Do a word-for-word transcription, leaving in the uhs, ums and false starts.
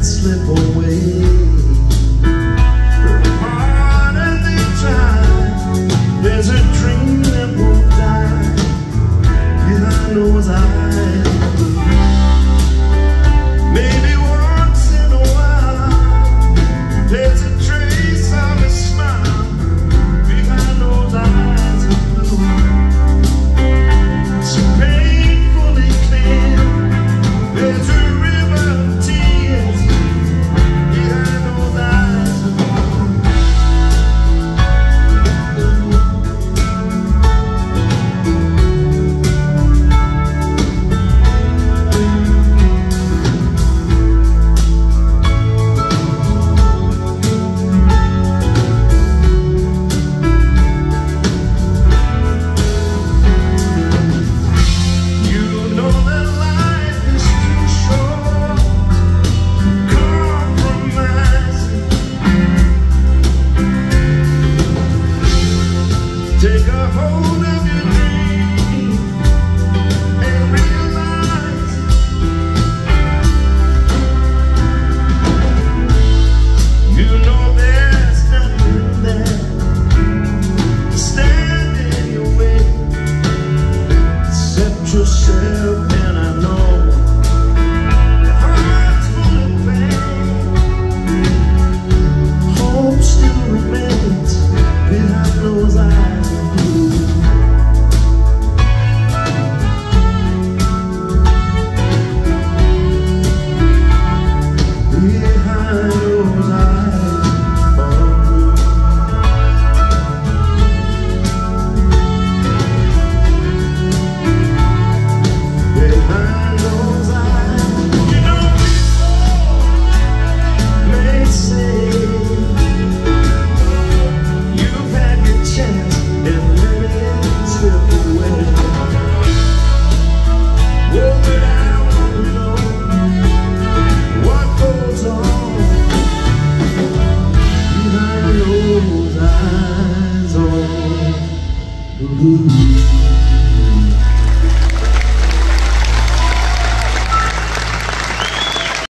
slip away. Part of the time, there's a dream that won't die behind those eyes. Maybe once in a while, there's a trace of a smile behind those eyes of blue. So painfully clear, there's a river of tears behind those eyes of blue. Take a hold of your dream and realize you know there's nothing there to stand in your way except yourself. And I know your heart's full of pain. Hope still remains behind those eyes. Ooh.